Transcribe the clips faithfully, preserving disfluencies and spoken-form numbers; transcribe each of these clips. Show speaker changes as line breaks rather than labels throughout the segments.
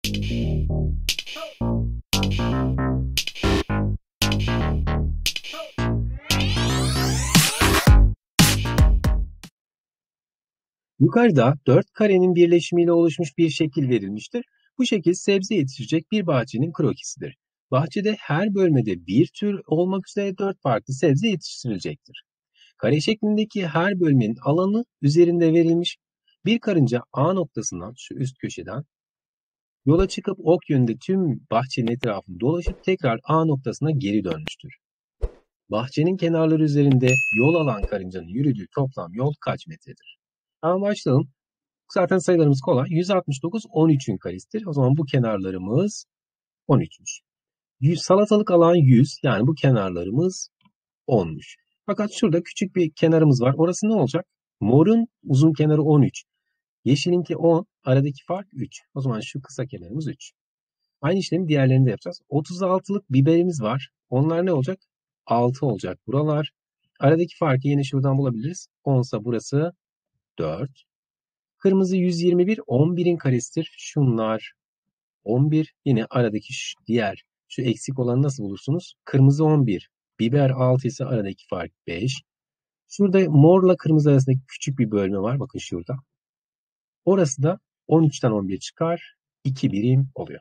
Yukarıda dört karenin birleşimiyle oluşmuş bir şekil verilmiştir. Bu şekil sebze yetiştirecek bir bahçenin krokisidir. Bahçede her bölmede bir tür olmak üzere dört farklı sebze yetiştirilecektir. Kare şeklindeki her bölmenin alanı üzerinde verilmiş. Bir karınca A noktasından, şu üst köşeden yola çıkıp ok yönünde tüm bahçenin etrafını dolaşıp tekrar A noktasına geri dönmüştür. Bahçenin kenarları üzerinde yol alan karıncanın yürüdüğü toplam yol kaç metredir? Tamam, başlayalım. Zaten sayılarımız kolay. yüz altmış dokuz on üçün karesidir. O zaman bu kenarlarımız on üçmüş. yüz, salatalık alan yüz, yani bu kenarlarımız onmuş. Fakat şurada küçük bir kenarımız var. Orası ne olacak? Morun uzun kenarı on üç. Yeşilinki on. Aradaki fark üç. O zaman şu kısa kenarımız üç. Aynı işlemi diğerlerinde yapacağız. otuz altılık biberimiz var. Onlar ne olacak? altı olacak buralar. Aradaki farkı yine şuradan bulabiliriz. on ise burası dört. Kırmızı yüz yirmi bir, on birin karesidir. Şunlar on bir. Yine aradaki şu diğer, şu eksik olanı nasıl bulursunuz? Kırmızı on bir. Biber altı ise aradaki fark beş. Şurada morla kırmızı arasındaki küçük bir bölme var. Bakın şurada. Orası da on üçten on bir çıkar. iki birim oluyor.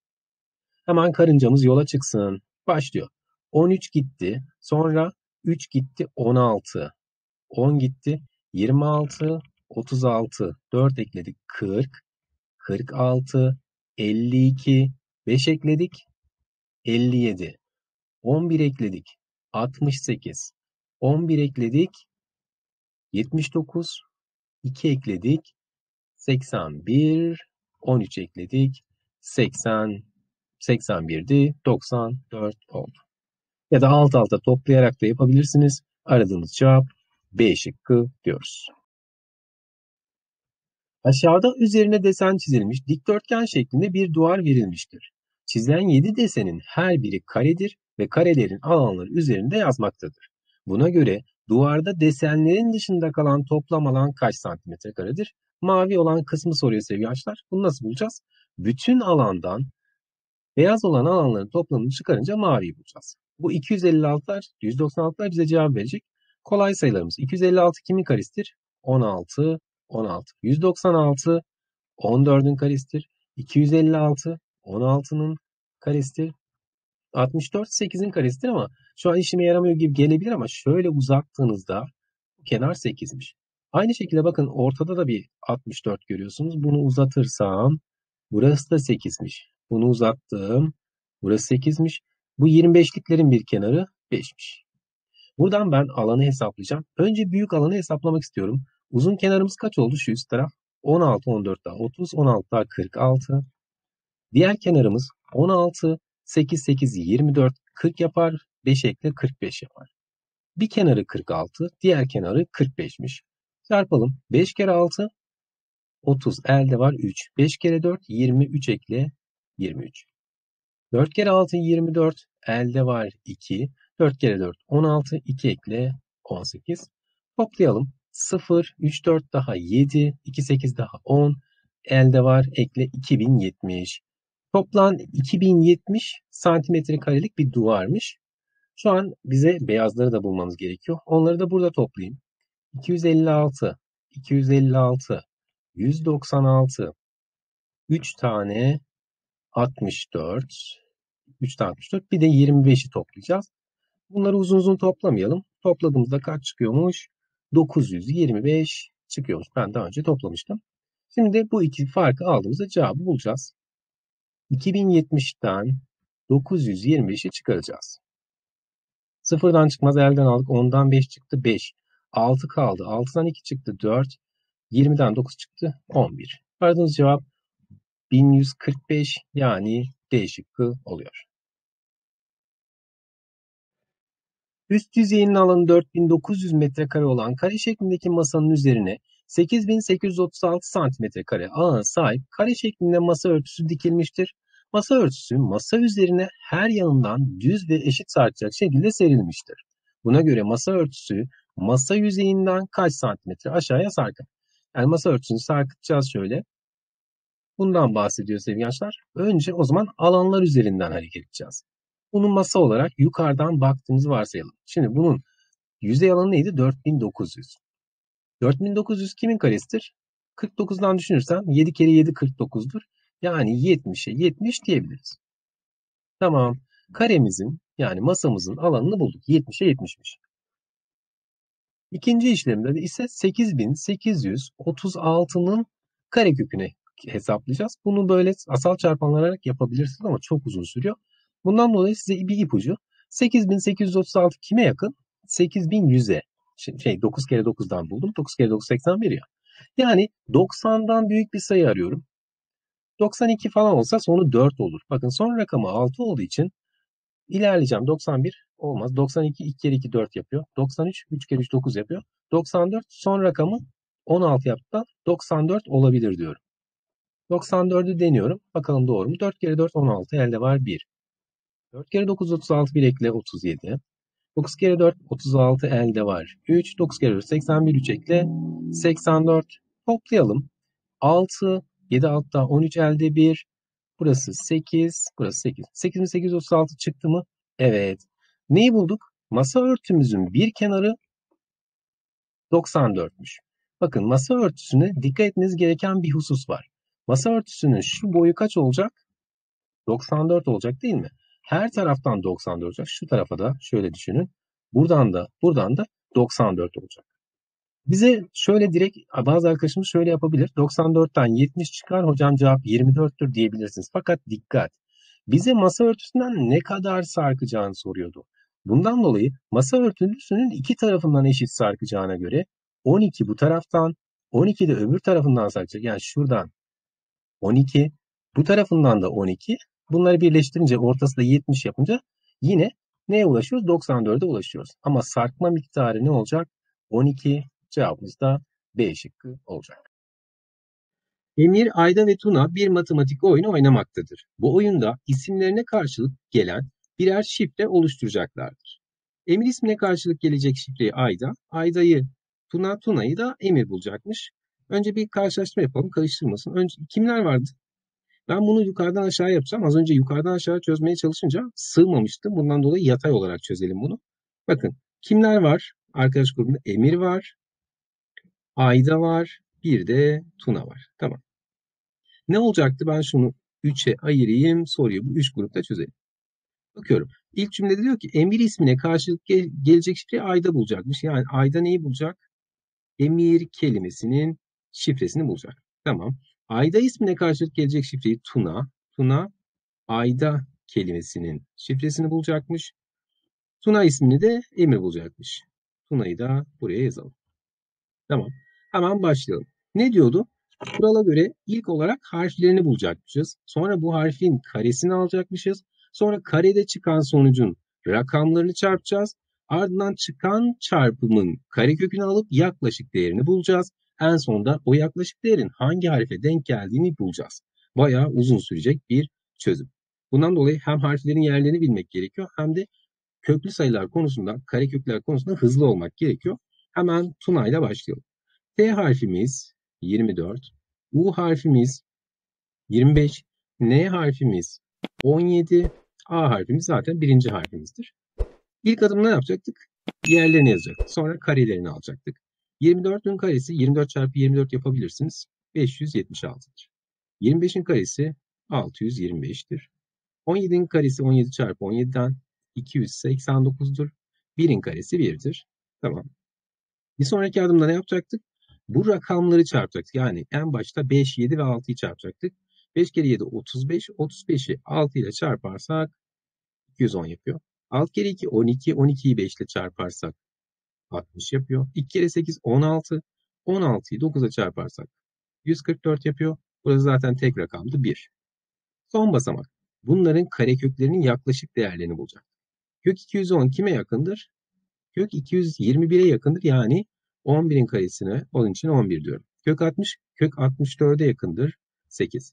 Hemen karıncamız yola çıksın. Başlıyor. on üç gitti. Sonra üç gitti on altı. on gitti yirmi altı. otuz altı. dört ekledik kırk. kırk altı. elli iki. beş ekledik elli yedi. on bir ekledik altmış sekiz. on bir ekledik yetmiş dokuz. iki ekledik seksen bir. on üç ekledik seksen. seksen birdi. doksan dört oldu. Ya da alt alta toplayarak da yapabilirsiniz. Aradığımız cevap B şıkkı diyoruz. Aşağıda üzerine desen çizilmiş dikdörtgen şeklinde bir duvar verilmiştir. Çizilen yedi desenin her biri karedir ve karelerin alanları üzerinde yazmaktadır. Buna göre duvarda desenlerin dışında kalan toplam alan kaç santimetre karedir? Mavi olan kısmı soruyor sevgili arkadaşlar. Bunu nasıl bulacağız? Bütün alandan beyaz olan alanların toplamını çıkarınca maviyi bulacağız. Bu iki yüz elli altılar, yüz doksan altılar bize cevap verecek. Kolay sayılarımız. iki yüz elli altı kimin karesidir? on altı, on altı. yüz doksan altı, on dördün karesidir. iki yüz elli altı, on altının karesidir. altmış dört, sekizin karesidir ama şu an işime yaramıyor gibi gelebilir ama şöyle uzattığınızda bu kenar sekizmiş. Aynı şekilde bakın ortada da bir altmış dört görüyorsunuz. Bunu uzatırsam burası da sekizmiş. Bunu uzattım. Burası sekizmiş. Bu yirmi beşliklerin bir kenarı beşmiş. Buradan ben alanı hesaplayacağım. Önce büyük alanı hesaplamak istiyorum. Uzun kenarımız kaç oldu şu üst taraf? on altı, on dört daha otuz, on altı daha kırk altı. Diğer kenarımız on altı, sekiz, sekiz, yirmi dört, kırk yapar. beş ekle kırk beş yapar. Bir kenarı kırk altı, diğer kenarı kırk beşmiş. Çarpalım. beş kere altı, otuz. Elde var üç. beş kere dört, yirmi üç ekle yirmi üç. dört kere altı, yirmi dört. Elde var iki. dört kere dört, on altı. iki ekle on sekiz. Toplayalım. sıfır, üç, dört daha yedi. iki, sekiz daha on. Elde var ekle iki bin yetmiş. Toplam iki bin yetmiş santimetre karelik bir duvarmış. Şu an bize beyazları da bulmamız gerekiyor. Onları da burada toplayayım. iki yüz elli altı, iki yüz elli altı, yüz doksan altı, üç tane altmış dört, üç tane altmış dört, bir de yirmi beşi toplayacağız. Bunları uzun uzun toplamayalım. Topladığımızda kaç çıkıyormuş? dokuz yüz yirmi beş çıkıyormuş. Ben daha önce toplamıştım. Şimdi bu iki farkı aldığımızda cevabı bulacağız. iki bin yetmişten dokuz yüz yirmi beşi çıkaracağız. Sıfırdan çıkmaz elden aldık. ondan beş çıktı beş. altı kaldı. altıdan iki çıktı dört. yirmiden dokuz çıktı on bir. Aradığınız cevap bin yüz kırk beş, yani D şıkkı oluyor. Üst yüzeyinin alanı dört bin dokuz yüz metrekare olan kare şeklindeki masanın üzerine sekiz bin sekiz yüz otuz altı santimetre kare alana sahip kare şeklinde masa örtüsü dikilmiştir. Masa örtüsü masa üzerine her yanından düz ve eşit sarkacak şekilde serilmiştir. Buna göre masa örtüsü masa yüzeyinden kaç santimetre aşağıya sarkar? Yani masa örtüsünü sarkıtacağız şöyle. Bundan bahsediyor sevgili gençler. Önce o zaman alanlar üzerinden hareket edeceğiz. Bunun masa olarak yukarıdan baktığımızı varsayalım. Şimdi bunun yüzey alanı neydi? dört bin dokuz yüz. dört bin dokuz yüz kimin karesidir? kırk dokuzdan düşünürsen yedi kere yedi kırk dokuzdur. Yani yetmişe yetmiş diyebiliriz. Tamam. Karemizin yani masamızın alanını bulduk. yetmişe yetmişmiş. İkinci işlemde de ise sekiz bin sekiz yüz otuz altının karekökünü hesaplayacağız. Bunu böyle asal çarpanlanarak yapabilirsiniz ama çok uzun sürüyor. Bundan dolayı size bir ipucu. sekiz bin sekiz yüz otuz altı kime yakın? sekiz bin yüze. Şimdi şey dokuz kere dokuzdan buldum. dokuz kere dokuz seksen bir ya. Yani doksandan büyük bir sayı arıyorum. doksan iki falan olsa sonu dört olur. Bakın son rakamı altı olduğu için İlerleyeceğim. doksan bir olmaz. doksan iki iki kere iki dört yapıyor. doksan üç üç kere üç dokuz yapıyor. doksan dört son rakamı on altı yaptıktan doksan dört olabilir diyorum. doksan dördü deniyorum. Bakalım doğru mu? dört kere dört on altı elde var bir. dört kere dokuz otuz altı bir ekle otuz yedi. dokuz kere dört otuz altı elde var üç. dokuz kere dört seksen bir üç ekle seksen dört. Toplayalım. altı yedi altta on üç elde bir. Burası sekiz. Burası sekiz. sekiz bin sekiz yüz otuz altı çıktı mı? Evet. Neyi bulduk? Masa örtümüzün bir kenarı doksan dörtmüş. Bakın masa örtüsüne dikkat etmeniz gereken bir husus var. Masa örtüsünün şu boyu kaç olacak? doksan dört olacak değil mi? Her taraftan doksan dört olacak. Şu tarafa da şöyle düşünün. Buradan da buradan da doksan dört olacak. Bize şöyle direkt bazı arkadaşımız şöyle yapabilir. doksan dörtten yetmiş çıkar hocam cevap yirmi dörttür diyebilirsiniz. Fakat dikkat. Bize masa örtüsünden ne kadar sarkacağını soruyordu. Bundan dolayı masa örtüsünün iki tarafından eşit sarkacağına göre on iki bu taraftan, on iki de öbür tarafından sarkacak. Yani şuradan on iki, bu tarafından da on iki. Bunları birleştirince ortası da yetmiş yapınca yine neye ulaşıyoruz? doksan dörde ulaşıyoruz. Ama sarkma miktarı ne olacak? on iki. Cevabımız da B şıkkı olacak. Emir, Ayda ve Tuna bir matematik oyunu oynamaktadır. Bu oyunda isimlerine karşılık gelen birer şifre oluşturacaklardır. Emir ismine karşılık gelecek şifreyi Ayda, Ayda'yı Tuna, Tuna'yı da Emir bulacakmış. Önce bir karşılaştırma yapalım, karıştırmasın. Önce kimler vardı? Ben bunu yukarıdan aşağı yapacağım. Az önce yukarıdan aşağı çözmeye çalışınca sığmamıştım. Bundan dolayı yatay olarak çözelim bunu. Bakın kimler var? Arkadaş grubunda Emir var, Ayda var, bir de Tuna var. Tamam. Ne olacaktı? Ben şunu üçe ayırayım. Soruyu bu üç grupta çözelim. Bakıyorum. İlk cümlede diyor ki Emir ismine karşılık gel gelecek şifreyi Ayda bulacakmış. Yani Ayda neyi bulacak? Emir kelimesinin şifresini bulacak. Tamam. Ayda ismine karşılık gelecek şifreyi Tuna. Tuna Ayda kelimesinin şifresini bulacakmış. Tuna ismini de Emir bulacakmış. Tuna'yı da buraya yazalım. Tamam. Hemen başlayalım. Ne diyordu? Kurala göre ilk olarak harflerini bulacakmışız. Sonra bu harfin karesini alacakmışız. Sonra karede çıkan sonucun rakamlarını çarpacağız. Ardından çıkan çarpımın karekökünü alıp yaklaşık değerini bulacağız. En sonunda o yaklaşık değerin hangi harfe denk geldiğini bulacağız. Bayağı uzun sürecek bir çözüm. Bundan dolayı hem harflerin yerlerini bilmek gerekiyor hem de köklü sayılar konusunda, karekökler konusunda hızlı olmak gerekiyor. Hemen Tuna ile başlayalım. T harfimiz yirmi dört, U harfimiz yirmi beş, N harfimiz on yedi, A harfimiz zaten birinci harfimizdir. İlk adım ne yapacaktık? Diğerlerini yazacaktık. Sonra karelerini alacaktık. yirmi dördün karesi yirmi dört çarpı yirmi dört yapabilirsiniz. beş yüz yetmiş altıdır. yirmi beşin karesi altı yüz yirmi beştir. on yedinin karesi on yedi çarpı on yediden iki yüz seksen dokuzdur. birin karesi birdir. Tamam. Bir sonraki adımda ne yapacaktık? Bu rakamları çarpacaktık. Yani en başta beş, yedi ve altıyı çarpacaktık. beş kere yedi otuz beş. otuz beşi altı ile çarparsak iki yüz on yapıyor. altı kere iki on iki. on ikiyi beş ile çarparsak altmış yapıyor. iki kere sekiz on altı. on altıyı dokuza çarparsak yüz kırk dört yapıyor. Burası zaten tek rakamdı bir. Son basamak. Bunların kareköklerinin yaklaşık değerlerini bulacak. Kök iki yüz on kime yakındır? Kök iki yüz yirmi bire yakındır. Yani on birin karesine onun için on bir diyorum. Kök altmış, kök altmış dörde yakındır. sekiz.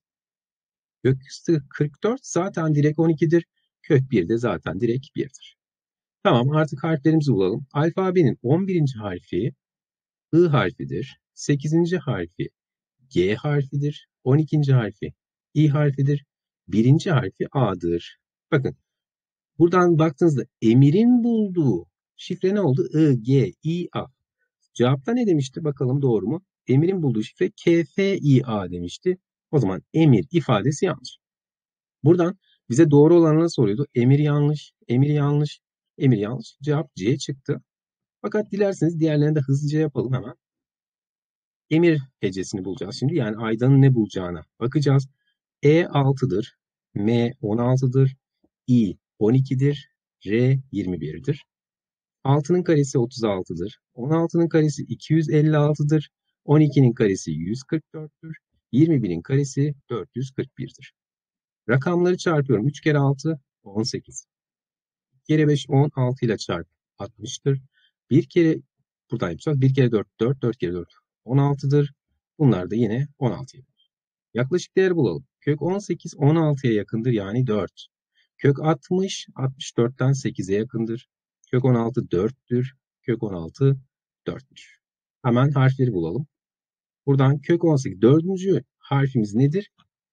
Kök kırk dört zaten direkt on ikidir. Kök bir de zaten direkt birdir. Tamam, artık harflerimizi bulalım. Alfabenin on birinci harfi I harfidir. sekizinci harfi G harfidir. on ikinci harfi İ harfidir. Birinci harfi A'dır. Bakın buradan baktığınızda Emir'in bulduğu şifre ne oldu? I, G, I, A. Cevapta ne demişti? Bakalım doğru mu? Emir'in bulduğu şifre K, F, I, A demişti. O zaman Emir ifadesi yanlış. Buradan bize doğru olanları soruyordu. Emir yanlış, Emir yanlış, Emir yanlış. Cevap C çıktı. Fakat dilerseniz diğerlerini de hızlıca yapalım hemen. Emir hecesini bulacağız şimdi. Yani Aydan'ın ne bulacağına bakacağız. E altıdır, M on altıdır, I on ikidir, R yirmi birdir. altının karesi otuz altıdır, on altının karesi iki yüz elli altıdır, on ikinin karesi yüz kırk dörttür, yirmi birin karesi dört yüz kırk birdir. Rakamları çarpıyorum. üç kere altı, on sekiz. bir kere beş, on, altı ile çarp altmıştır. bir kere buradan yapacağız. bir kere dört, dört, dört kere dört, on altıdır. Bunlar da yine on altı yapar. Yaklaşık değer bulalım. Kök on sekiz, on altıya yakındır yani dört. Kök altmış, altmış dörtten sekize yakındır. Kök on altı dörttür. Kök on altı dörttür. Hemen harfleri bulalım. Buradan kök on sekiz dördüncü harfimiz nedir?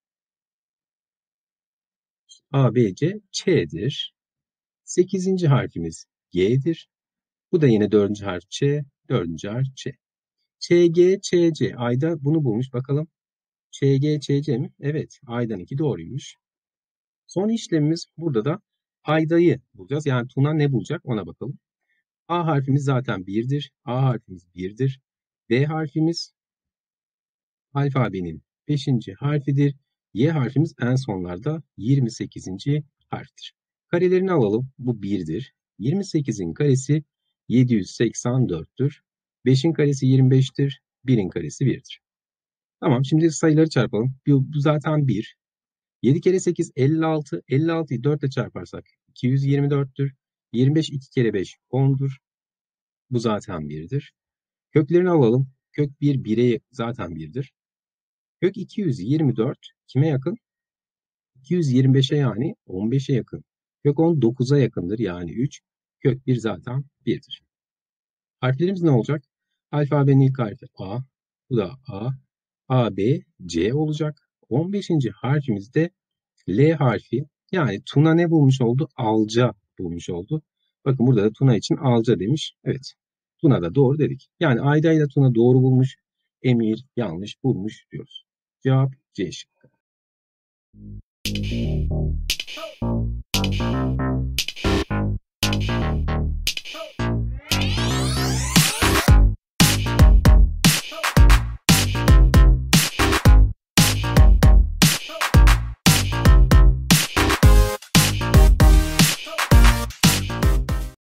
A, B, C, Ç'dir. sekizinci harfimiz G'dir. Bu da yine dördüncü harf Ç, dördüncü harf Ç. Ç, G, Ç, C. Ayda bunu bulmuş. Bakalım. Ç, G, Ç, C mi? Evet. Aydan iki doğruymuş. Son işlemimiz burada da Ayda'yı bulacağız. Yani Tuna ne bulacak ona bakalım. A harfimiz zaten birdir. A harfimiz birdir. B harfimiz alfabenin beşinci harfidir. Y harfimiz en sonlarda yirmi sekizinci harftir. Karelerini alalım. Bu birdir. yirmi sekizin karesi yedi yüz seksen dörttür. beşin karesi yirmi beştir. birin karesi birdir. Tamam, şimdi sayıları çarpalım. Bu zaten bir. yedi kere sekiz elli altı. elli altıyı dört ile çarparsak iki yüz yirmi dörttür. yirmi beş iki kere beş ondur. Bu zaten birdir. Köklerini alalım. Kök bir bire zaten birdir. Kök iki yüz yirmi dört kime yakın? iki yüz yirmi beşe yani on beşe yakın. Kök on dokuza yakındır yani üç. Kök bir zaten birdir. Harflerimiz ne olacak? Alfabenin ilk harfi A. Bu da A. A, B, C olacak. on beşinci harfimiz de L harfi. Yani Tuna ne bulmuş oldu? Alca bulmuş oldu. Bakın burada da Tuna için alca demiş. Evet. Tuna da doğru dedik. Yani Ayda ile Tuna doğru bulmuş. Emir yanlış bulmuş diyoruz. Cevap C şıkkı.